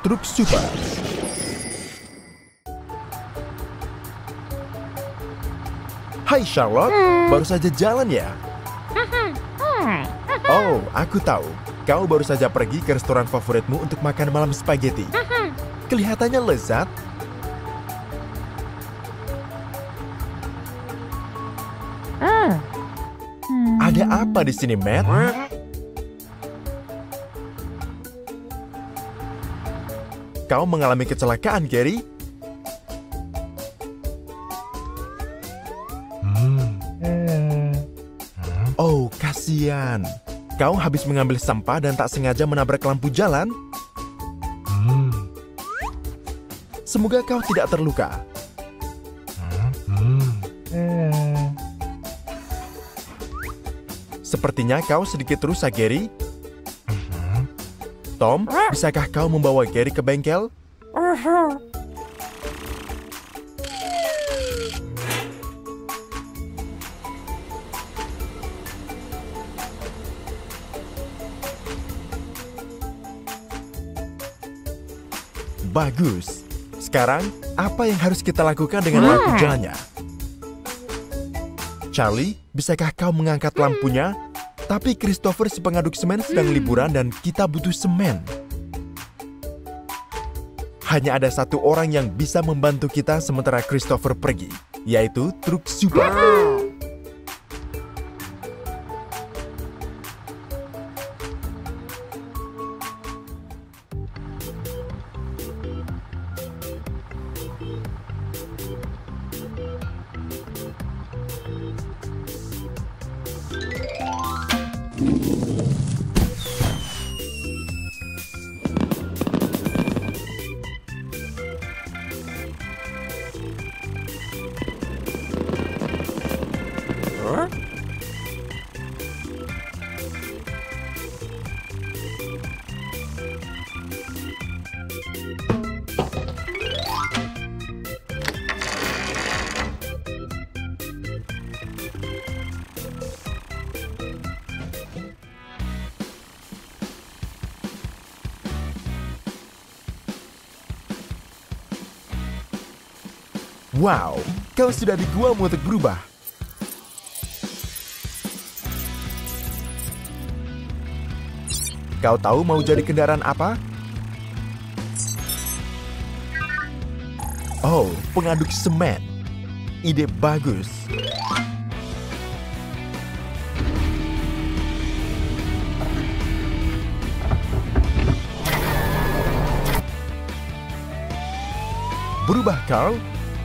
truk super. Hai Charlotte, baru saja jalan ya? Oh, aku tahu. Kau baru saja pergi ke restoran favoritmu untuk makan malam spaghetti. Kelihatannya lezat. Ada apa di sini, Matt? Kau mengalami kecelakaan, Gary? Oh, kasihan. Kau habis mengambil sampah dan tak sengaja menabrak lampu jalan? Semoga kau tidak terluka. Sepertinya kau sedikit rusak, Gary. Tom, bisakah kau membawa Gary ke bengkel? Bagus. Sekarang, apa yang harus kita lakukan dengan lampu jalannya? Charlie, bisakah kau mengangkat lampunya? Tapi Christopher si pengaduk semen sedang liburan dan kita butuh semen. Hanya ada satu orang yang bisa membantu kita sementara Christopher pergi, yaitu truk super. Wow, kau sudah di guamu untuk berubah. Kau tahu mau jadi kendaraan apa? Oh, pengaduk semen. Ide bagus. Berubah, Carl.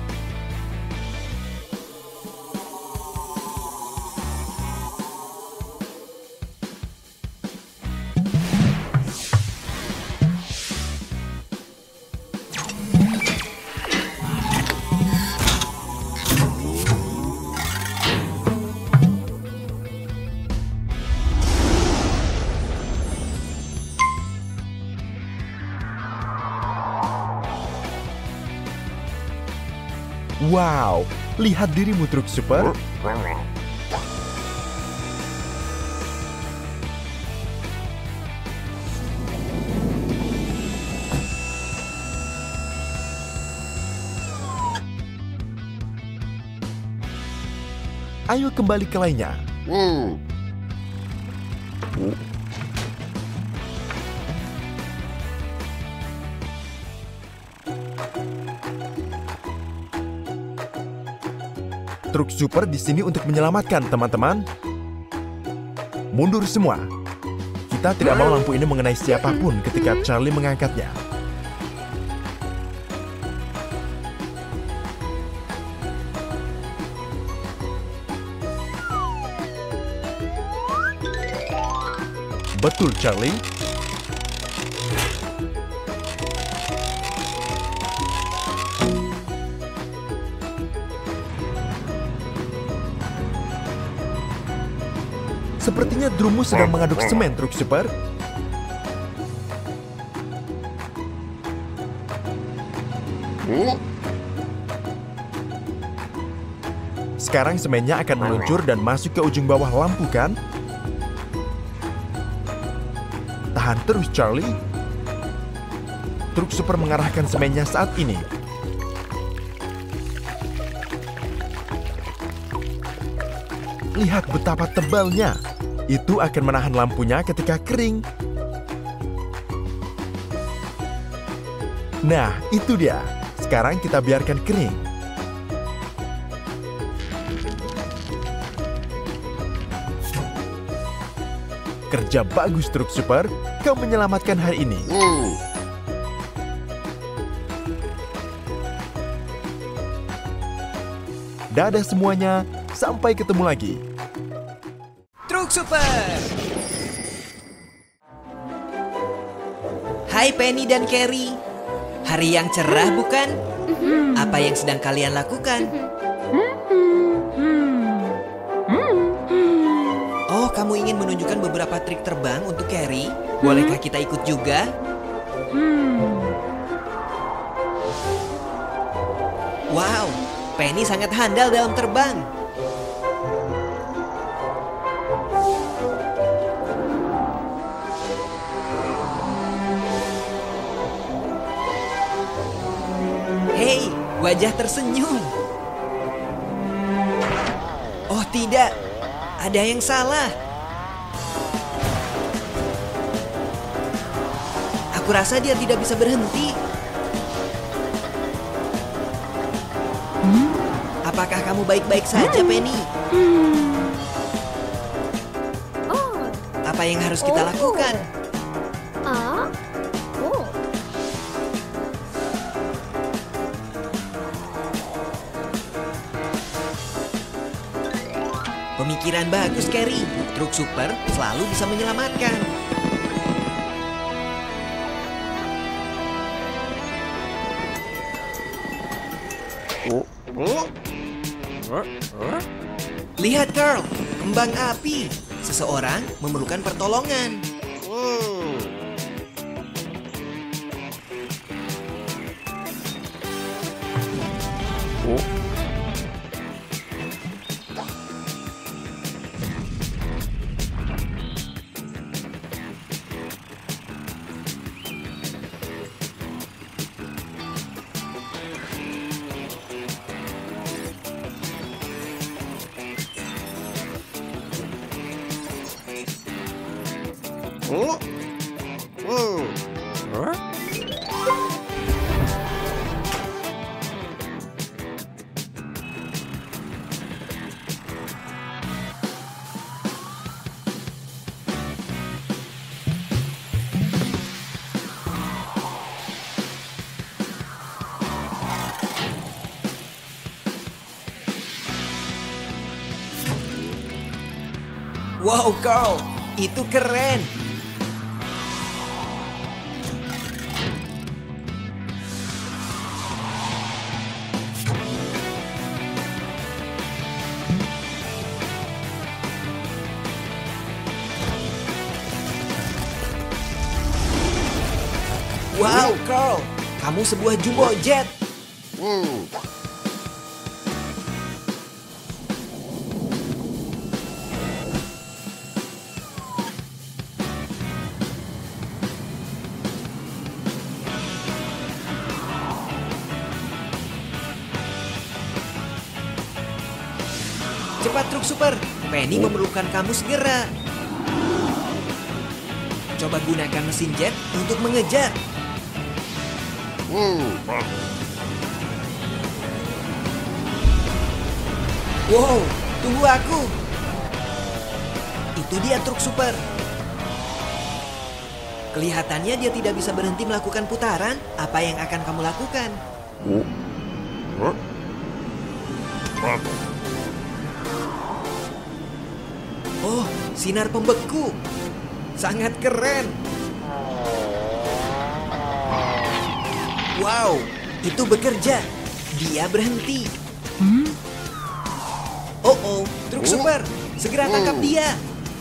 Wow, lihat dirimu truk super. Ayo kembali ke lainnya. Truk super di sini untuk menyelamatkan teman-teman. Mundur semua. Kita tidak mau lampu ini mengenai siapapun ketika Charlie mengangkatnya. Betul, Charlie. Sepertinya drummu sedang mengaduk semen, truk super. Sekarang semennya akan meluncur dan masuk ke ujung bawah lampu, kan? Tahan terus, Charlie. truk super mengarahkan semennya saat ini. Lihat betapa tebalnya. Itu akan menahan lampunya ketika kering. Nah, itu dia. Sekarang kita biarkan kering. Kerja bagus truk super, kau menyelamatkan hari ini. Dadah semuanya, sampai ketemu lagi. Truk Super. Hai Penny dan Carrie. Hari yang cerah bukan? Apa yang sedang kalian lakukan? Oh, kamu ingin menunjukkan beberapa trik terbang untuk Carrie? Bolehkah kita ikut juga? Wow, Penny sangat handal dalam terbang. Hei, wajah tersenyum. Oh tidak, ada yang salah. Aku rasa dia tidak bisa berhenti. Apakah kamu baik-baik saja, Penny? Apa yang harus kita lakukan? Pemikiran bagus, Carrie. Truk super selalu bisa menyelamatkan. Lihat, Carl. Kembang api. Seseorang memerlukan pertolongan. Wow, Carl, itu keren. Wow, Carl, kamu sebuah jumbo jet. Cepat, truk super. Penny memerlukan kamu segera. Coba gunakan mesin jet untuk mengejar. Wow, tunggu aku. Itu dia truk super. Kelihatannya dia tidak bisa berhenti melakukan putaran. Apa yang akan kamu lakukan? Oh, sinar pembeku. Sangat keren. Wow, itu bekerja. Dia berhenti. Oh, truk super. Segera tangkap dia.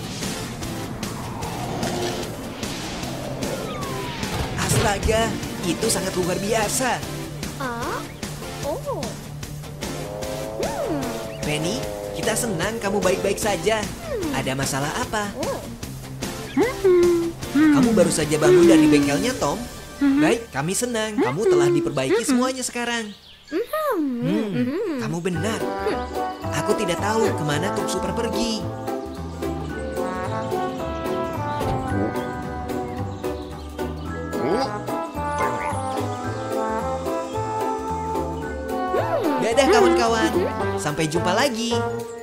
Astaga, itu sangat luar biasa. Penny, kita senang kamu baik-baik saja. Ada masalah apa? Kamu baru saja bangun dari bengkelnya, Tom? Baik, kami senang kamu telah diperbaiki semuanya sekarang. Kamu benar. Aku tidak tahu kemana Tuk Super pergi. Dadah kawan-kawan, sampai jumpa lagi.